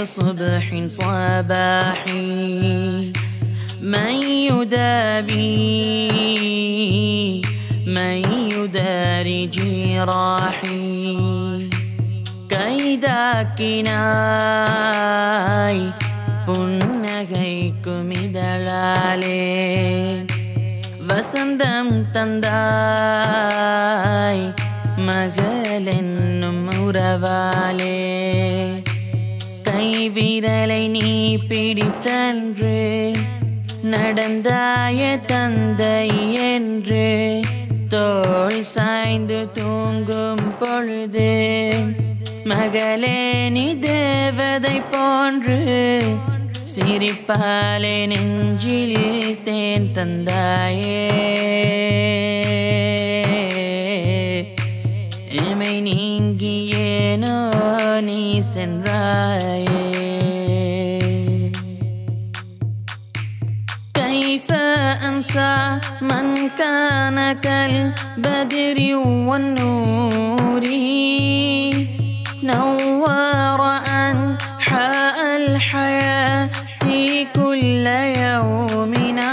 صبح صباحي من يداري جراحي கைதாக்கினாய் புன்னகைக்கும் இதழாலே வசந்தம் தந்தாய் மகளென்னும் உறவாலே கைவிரலை நீ பிடித்தன்று நடந்தாய தந்தை என்று தோள் சாய்ந்து தூங்கும் பொழுது மகளே நீ தேவதை போன்று சிரிப்பாலே நெஞ்சில் தேன் தந்தாயே எமை நீங்கி ஏனோ நீ சென்றாயே كيف أنسى من كان كالبدر والنور نور أنحاء الحياة كل يومنا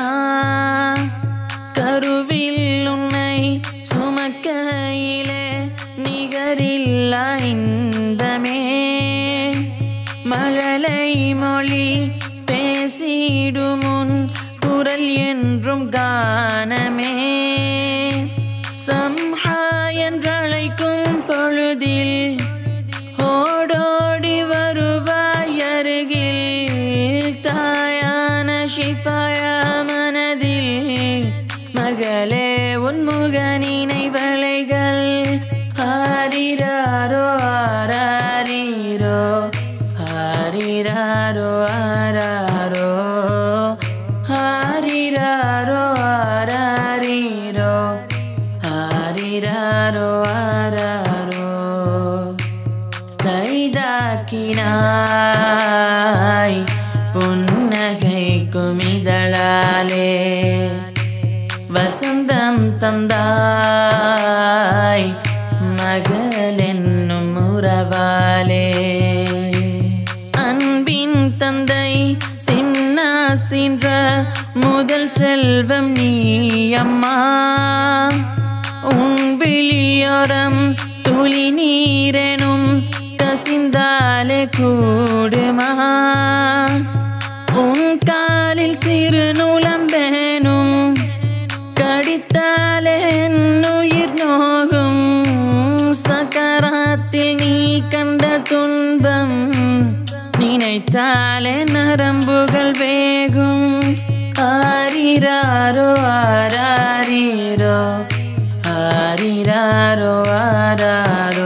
கருவில் உன்னை சுமக்கையிலே நிகரில்லா இன்பமே மழலை மொழி பேசிடுமுன் குரல் என்றும் கானமே சம்ஹா என்றழைக்கும் பொழுதில் ஓடோடி வருவாய் அருகில் தாயான ஷிஃபாய மனதில் மகளே உன்முக நினைவலைகள் ஆரிராரோ ஆராரீரோ ஆரிராரோ ஆராரோ ஆரிராரோ ஆராரீரோ ஆரிராரோ ஆராரோ கைதாக்கினாய் புன்னகைக்கும் இதழாலே வசந்தம் தந்தாய் மகளென்னும் உறவாலே அன்பின் தந்தை சின்னா சின்ற முதல் செல்வம் நீ அம்மா உன் விழியோரம் துளி நீரெனும் கசிந்தாலே கூடுமா உன் காலில் சிறு நூலம்பேனும் கடித்தாலே உயிர் நோகும் சக்கராத்தில் நீ கண்ட துன்பம் நினைத்தாலே நரம்புகள் வேகும் ஆரிராரோ ஆராரீரோ ஆரிராரோ ஆராரோ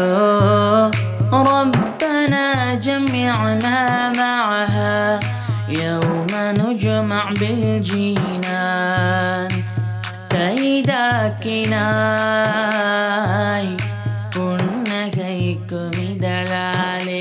ربنا جمعنا معها يوم نجمع بالجنان கைதாக்கினாய் புன்னகைக்கும் இதழாலே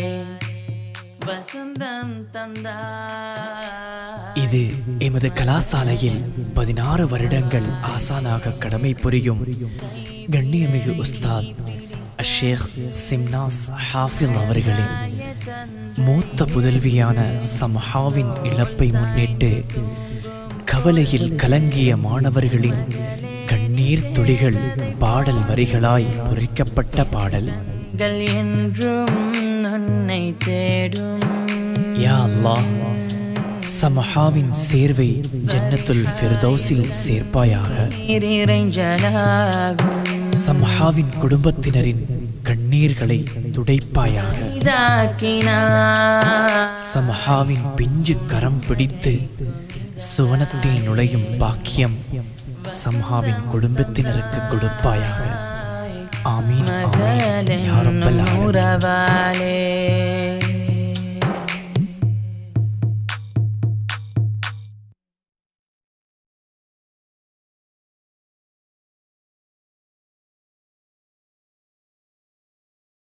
வசந்தம் தந்தாய். இது எமது கலாசாலையில் 16 வருடங்கள் ஆசானாக கடமை புரியும் கண்ணியமிகு உஸ்தாத் ஷேக் சிம்னாஸ் ஹாஃபில் அவர்களின் மூத்த புதல்வியான சம்ஹாவின் இழப்பை முன்னிட்டு கவலையில் கலங்கிய மாணவர்களின் கண்ணீர் துளிகள் பாடல் வரிகளாய் பொறிக்கப்பட்ட பாடல். என்றும் உன்னை தேடும் யா அல்லாஹ், சம்ஹாவின் சேர்வை ஜன்னத்துல் ஃபிர்தௌஸில் சேர்ப்பாயாக. சம்ஹாவின் குடும்பத்தினரின் கண்ணீர்களை துடைப்பாயாக. சம்ஹாவின் பிஞ்சு கரம் பிடித்து சுவனத்தில் நுழையும் பாக்கியம் சம்ஹாவின் குடும்பத்தினருக்கு கொடுப்பாயாக. ஆமீன் ஆமீன் யா ரப்பல் ஆலமீன்.